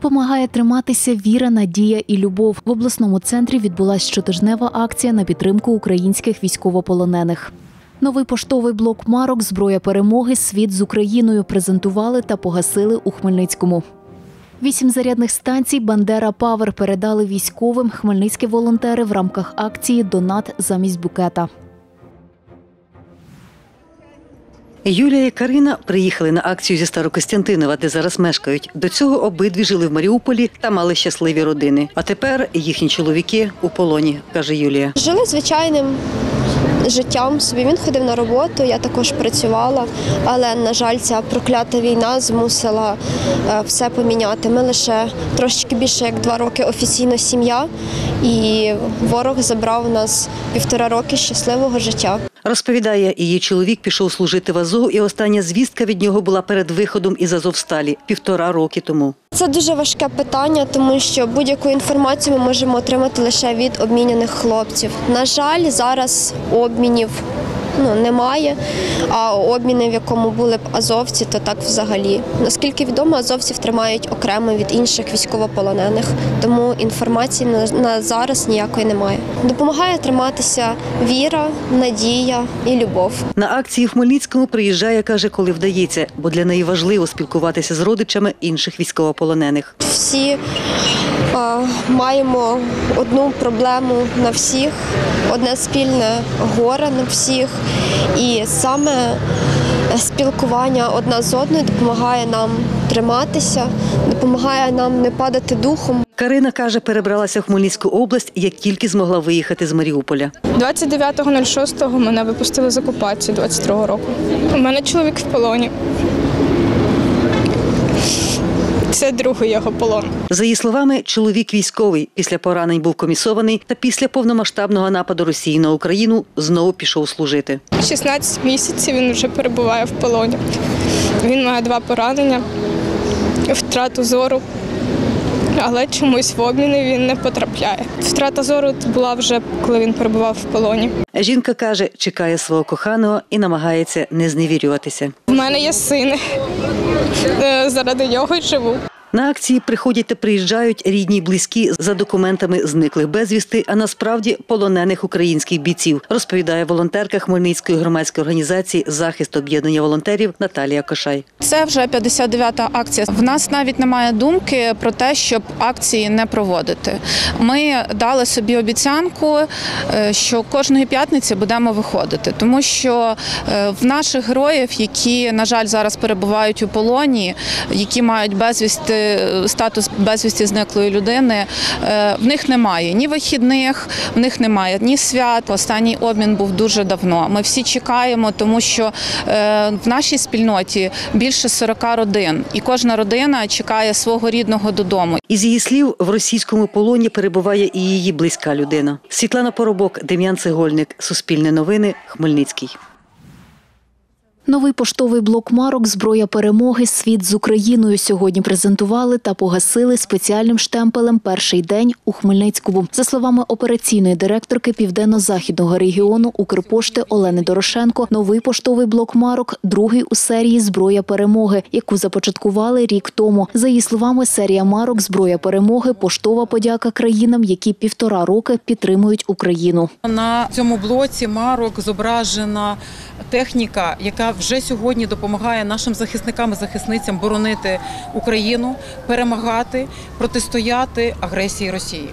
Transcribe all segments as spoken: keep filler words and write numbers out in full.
Допомагає триматися віра, надія і любов. В обласному центрі відбулася щотижнева акція на підтримку українських військовополонених. Новий поштовий блок марок «Зброя перемоги. Світ з Україною» презентували та погасили у Хмельницькому. Вісім зарядних станцій «Бандера Павер» передали військовим хмельницькі волонтери в рамках акції «Донат замість букета». Юлія і Карина приїхали на акцію зі Старокостянтинова, де зараз мешкають. До цього обидві жили в Маріуполі та мали щасливі родини. А тепер їхні чоловіки у полоні, каже Юлія. Жили звичайним життям собі. Він ходив на роботу, я також працювала, але, на жаль, ця проклята війна змусила все поміняти. Ми лише трошечки більше як два роки офіційно сім'я, і ворог забрав у нас півтора роки щасливого життя. Розповідає, її чоловік пішов служити в Азов, і остання звістка від нього була перед виходом із Азовсталі півтора роки тому. Це дуже важке питання, тому що будь-яку інформацію ми можемо отримати лише від обміняних хлопців. На жаль, зараз обмінів ну, немає, а обміни, в якому були б азовці, то так взагалі. Наскільки відомо, азовців тримають окремо від інших військовополонених, тому інформації на, на зараз ніякої немає. Допомагає триматися віра, надія і любов. На акції в Хмельницькому приїжджає, каже, коли вдається, бо для неї важливо спілкуватися з родичами інших військовополонених. Всі а, маємо одну проблему на всіх, одне спільне горе на всіх. І саме спілкування одна з одною допомагає нам триматися, допомагає нам не падати духом. Карина, каже, перебралася в Хмельницьку область, як тільки змогла виїхати з Маріуполя. двадцять дев'ятого шостого мене випустили з окупації двадцять другого року. У мене чоловік в полоні. Це другий його полон. За її словами, чоловік військовий, після поранень був комісований та після повномасштабного нападу Росії на Україну знову пішов служити. шістнадцять місяців він вже перебуває в полоні. Він має два поранення, втрату зору, але чомусь в обміни він не потрапляє. Втрата зору була вже, коли він перебував в полоні. Жінка каже, чекає свого коханого і намагається не зневірюватися. У мене є син, заради нього й живу. На акції приходять та приїжджають рідні й близькі за документами зниклих безвісти, а насправді полонених українських бійців, розповідає волонтерка Хмельницької громадської організації «Захист об'єднання волонтерів» Наталія Кошай. Це вже п'ятдесят дев'ята акція. В нас навіть немає думки про те, щоб акції не проводити. Ми дали собі обіцянку, що кожної п'ятниці будемо виходити, тому що в наших героїв, які, на жаль, зараз перебувають у полоні, які мають безвісти, статус безвісті зниклої людини, в них немає ні вихідних, в них немає ні свят. Останній обмін був дуже давно. Ми всі чекаємо, тому що в нашій спільноті більше сорока родин, і кожна родина чекає свого рідного додому. Із її слів, в російському полоні перебуває і її близька людина. Світлана Поробок, Дем'ян Цегольник, Суспільне новини, Хмельницький. Новий поштовий блок марок «Зброя перемоги. Світ з Україною» сьогодні презентували та погасили спеціальним штемпелем перший день у Хмельницькому. За словами операційної директорки Південно-Західного регіону Укрпошти Олени Дорошенко, новий поштовий блок марок – другий у серії «Зброя перемоги», яку започаткували рік тому. За її словами, серія марок «Зброя перемоги» – поштова подяка країнам, які півтора роки підтримують Україну. На цьому блоці марок зображена техніка, яка вже сьогодні допомагає нашим захисникам і захисницям боронити Україну, перемагати, протистояти агресії Росії.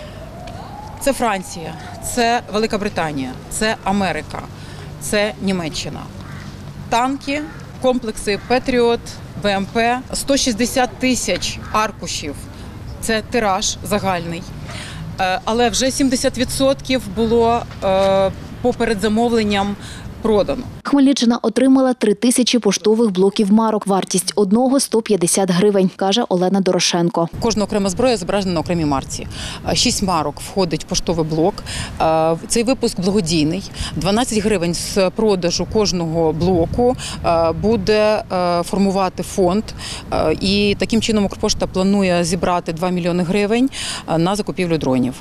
Це Франція, це Велика Британія, це Америка, це Німеччина. Танки, комплекси «Петріот», БМП, сто шістдесят тисяч аркушів – це тираж загальний. Але вже сімдесят відсотків було по передзамовленням продано. Хмельниччина отримала три тисячі поштових блоків марок. Вартість одного – сто п'ятдесят гривень, каже Олена Дорошенко. Кожна окрема зброя зображена на окремій марці. Шість марок входить в поштовий блок. Цей випуск благодійний. дванадцять гривень з продажу кожного блоку буде формувати фонд. І таким чином Укрпошта планує зібрати два мільйони гривень на закупівлю дронів.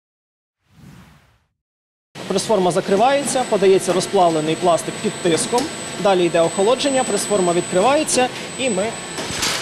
Прес-форма закривається, подається розплавлений пластик під тиском, далі йде охолодження, прес-форма відкривається і ми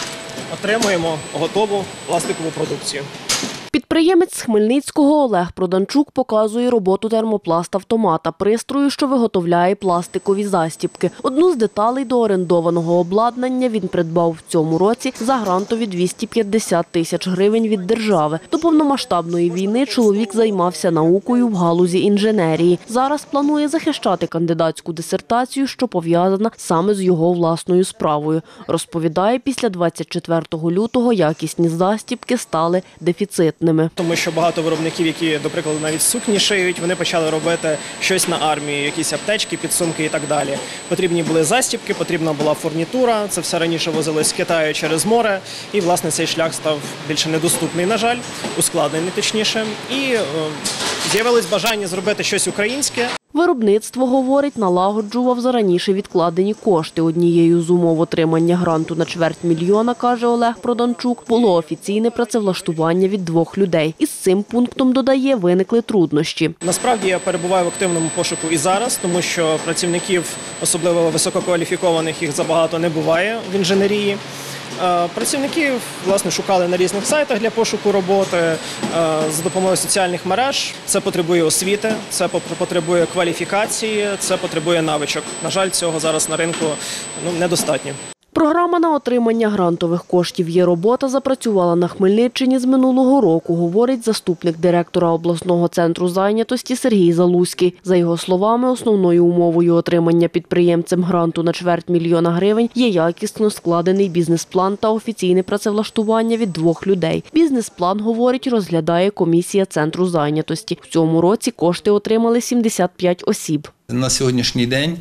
отримуємо готову пластикову продукцію. Підприємець з Хмельницького Олег Проданчук показує роботу термопласт-автомата, пристрою, що виготовляє пластикові застібки. Одну з деталей до орендованого обладнання він придбав в цьому році за грантові двісті п'ятдесят тисяч гривень від держави. До повномасштабної війни чоловік займався наукою в галузі інженерії. Зараз планує захищати кандидатську дисертацію, що пов'язана саме з його власною справою. Розповідає, після двадцять четвертого лютого якісні застібки стали дефіцитними. Тому що багато виробників, які, до прикладу, навіть сукні шиють, вони почали робити щось на армію, якісь аптечки, підсумки і так далі. Потрібні були застібки, потрібна була фурнітура, це все раніше возилось з Китаю через море, і, власне, цей шлях став більше недоступний, на жаль, ускладнений, точніше, і е, з'явилось бажання зробити щось українське. Виробництво, говорить, налагоджував за раніше відкладені кошти. Однією з умов отримання гранту на чверть мільйона, каже Олег Проданчук, було офіційне працевлаштування від двох людей. Із цим пунктом, додає, виникли труднощі. Насправді я перебуваю в активному пошуку і зараз, тому що працівників, особливо висококваліфікованих, їх забагато не буває в інженерії. Працівників, власне, шукали на різних сайтах для пошуку роботи за допомогою соціальних мереж. Це потребує освіти, це потребує кваліфікації, це потребує навичок. На жаль, цього зараз на ринку ну, недостатньо. Програма на отримання грантових коштів «Є робота» запрацювала на Хмельниччині з минулого року, говорить заступник директора обласного центру зайнятості Сергій Залузький. За його словами, основною умовою отримання підприємцем гранту на чверть мільйона гривень є якісно складений бізнес-план та офіційне працевлаштування від двох людей. Бізнес-план, говорить, розглядає комісія центру зайнятості. В цьому році кошти отримали сімдесят п'ять осіб. На сьогоднішній день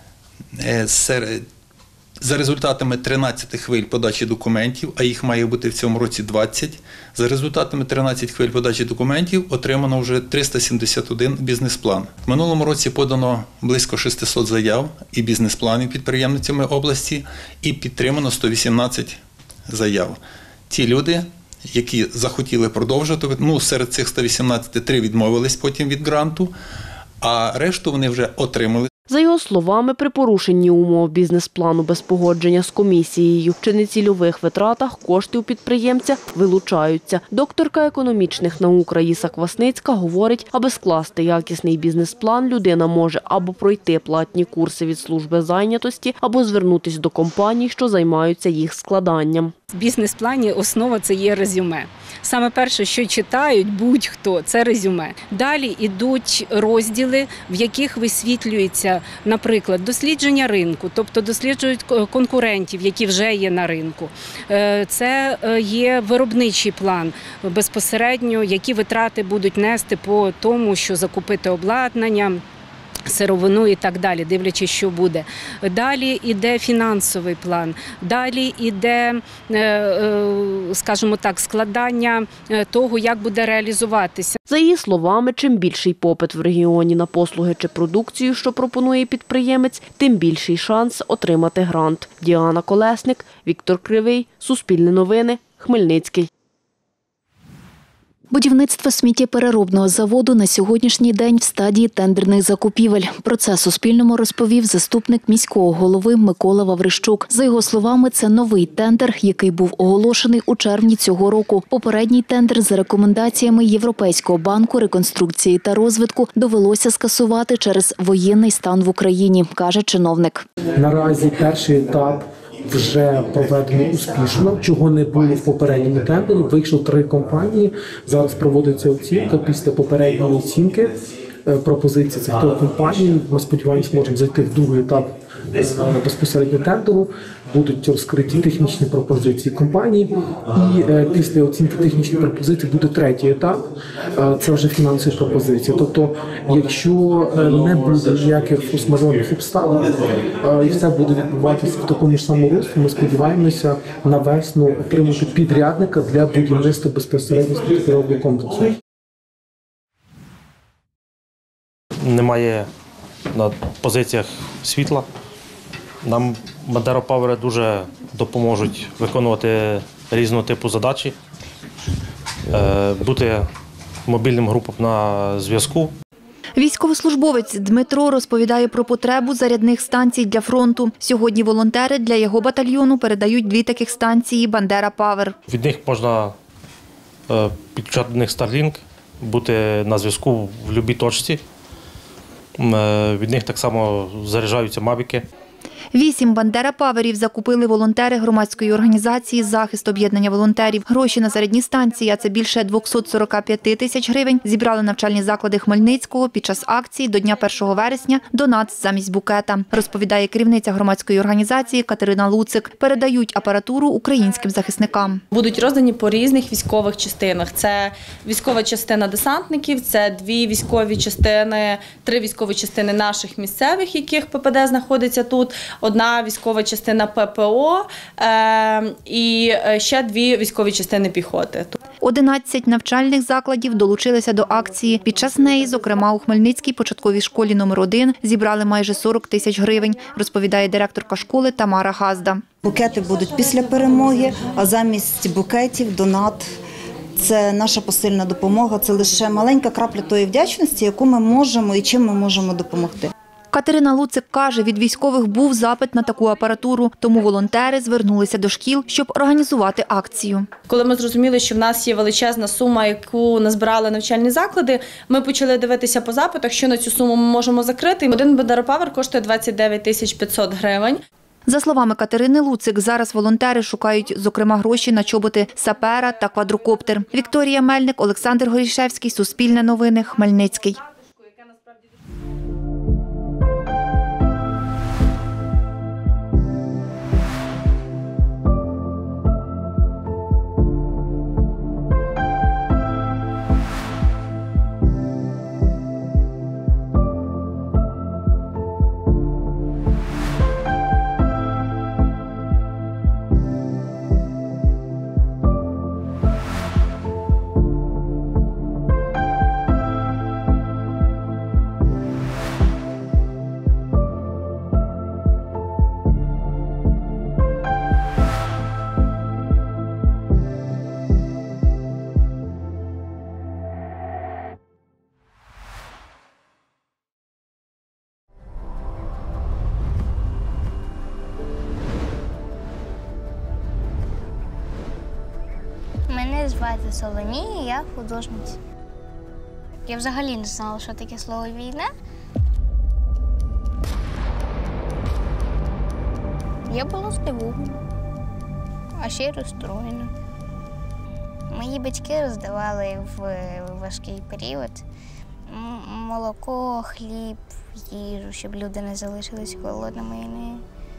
серед За результатами тринадцяти хвиль подачі документів, а їх має бути в цьому році двадцять, за результатами тринадцяти хвиль подачі документів отримано вже триста сімдесят один бізнес-план. В минулому році подано близько шістсот заяв і бізнес-планів підприємницями області і підтримано сто вісімнадцять заяв. Ті люди, які захотіли продовжити, ну, серед цих ста вісімнадцяти три відмовились потім від гранту, а решту вони вже отримали. За його словами, при порушенні умов бізнес-плану без погодження з комісією чи нецільових витратах кошти у підприємця вилучаються. Докторка економічних наук Раїса Квасницька говорить, аби скласти якісний бізнес-план, людина може або пройти платні курси від служби зайнятості, або звернутися до компаній, що займаються їх складанням. В бізнес-плані основа – це є резюме. Саме перше, що читають будь-хто – це резюме. Далі йдуть розділи, в яких висвітлюється, наприклад, дослідження ринку, тобто досліджують конкурентів, які вже є на ринку. Це є виробничий план, безпосередньо, які витрати будуть нести по тому, що закупити обладнання, сировину і так далі, дивлячись, що буде. Далі йде фінансовий план, далі йде, скажімо так, складання того, як буде реалізуватися. За її словами, чим більший попит в регіоні на послуги чи продукцію, що пропонує підприємець, тим більший шанс отримати грант. Діана Колесник, Віктор Кривий, Суспільне новини, Хмельницький. Будівництво сміттєпереробного заводу на сьогоднішній день в стадії тендерних закупівель. Про це Суспільному розповів заступник міського голови Микола Ваврищук. За його словами, це новий тендер, який був оголошений у червні цього року. Попередній тендер за рекомендаціями Європейського банку реконструкції та розвитку довелося скасувати через воєнний стан в Україні, каже чиновник. Наразі перший етап вже проведено успішно, чого не було в попередньому тендері. Вийшло три компанії, зараз проводиться оцінка. Після попередньої оцінки пропозиції цих трьох компаній, ми сподіваємося, можемо зайти в другий етап безпосередньо тендеру. Будуть розкриті технічні пропозиції компанії, і після оцінки технічних пропозицій буде третій етап, це вже фінансові пропозиції. Тобто, якщо не буде ніяких форс-мажорних обставин, і все буде відбуватися в такому ж самому руслі, ми сподіваємося на весну отримати підрядника для будівництва безпосередньо сміттєпереробного комплексу. Немає на позиціях світла. Нам Бандера-Павери дуже допоможуть виконувати різного типу задачі, бути мобільним групам на зв'язку. Військовослужбовець Дмитро розповідає про потребу зарядних станцій для фронту. Сьогодні волонтери для його батальйону передають дві таких станції «Бандера Павер». Від них можна підключати до них Starlink, бути на зв'язку в будь-якій точці. Від них так само заряджаються мавіки. Вісім «Бандера Паверів» закупили волонтери громадської організації «Захист об'єднання волонтерів». Гроші на зарядні станції, а це більше двісті сорок п'ять тисяч гривень, зібрали навчальні заклади Хмельницького під час акції до Дня першого вересня «Донат замість букета», розповідає керівниця громадської організації Катерина Луцик. Передають апаратуру українським захисникам. Будуть роздані по різних військових частинах. Це військова частина десантників, це дві військові частини, три військові частини наших місцевих, яких ППД знаходиться тут. Одна військова частина ППО е, і ще дві військові частини піхоти. одинадцять навчальних закладів долучилися до акції. Під час неї, зокрема, у Хмельницькій початковій школі номер один зібрали майже сорок тисяч гривень, розповідає директорка школи Тамара Газда. Букети будуть після перемоги, а замість букетів – донат. Це наша посильна допомога, це лише маленька крапля тої вдячності, яку ми можемо і чим ми можемо допомогти. Катерина Луцик каже, від військових був запит на таку апаратуру, тому волонтери звернулися до шкіл, щоб організувати акцію. Коли ми зрозуміли, що в нас є величезна сума, яку назбирали навчальні заклади, ми почали дивитися по запитах, що на цю суму ми можемо закрити. Один «Бандера Павер» коштує двадцять дев'ять тисяч п'ятсот гривень. За словами Катерини Луцик, зараз волонтери шукають, зокрема, гроші на чоботи сапера та квадрокоптер. Вікторія Мельник, Олександр Горішевський, Суспільне новини, Хмельницький. Мене звати Соломія, я художниця. Я взагалі не знала, що таке слово «війна». Я була здивована, а ще й розстроєна. Мої батьки роздавали в важкий період молоко, хліб, їжу, щоб люди не залишились голодними і не,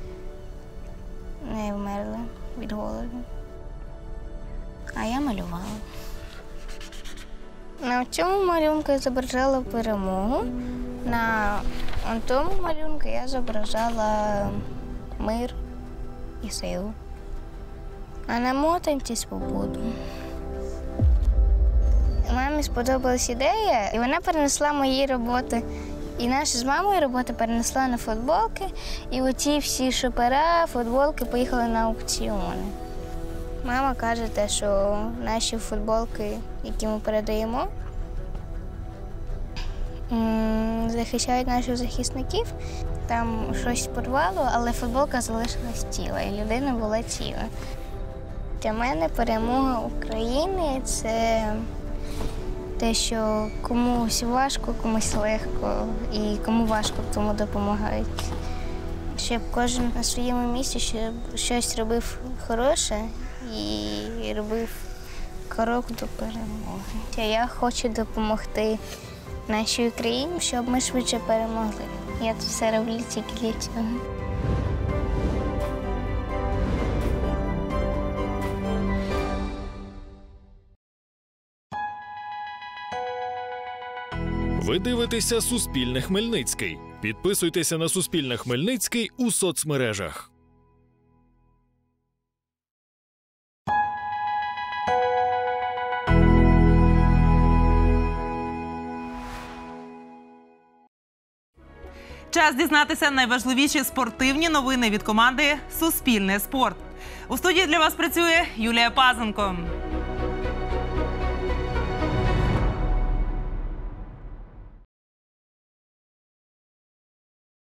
не вмерли від голоду. А я малювала. На цьому малюнку я зображала перемогу, на тому малюнку я зображала мир і силу, а на мотанці – свободу. Мамі сподобалась ідея, і вона перенесла мої роботи. І наша з мамою роботи перенесла на футболки, і оці всі шопера, футболки поїхали на аукціони. Мама каже, те, що наші футболки, які ми передаємо, захищають наших захисників. Там щось порвало, але футболка залишилась ціла, і людина була ціла. Для мене перемога України – це те, що комусь важко, комусь легко, і кому важко, тому допомагають. Щоб кожен на своєму місці щоб щось робив хороше і робив крок до перемоги. Я хочу допомогти нашій Україні, щоб ми швидше перемогли. Я тут все роблю тільки для цього. Ви дивитеся «Суспільне Хмельницький». Підписуйтеся на «Суспільне Хмельницький» у соцмережах. Час дізнатися найважливіші спортивні новини від команди «Суспільне спорт». У студії для вас працює Юлія Пазенко.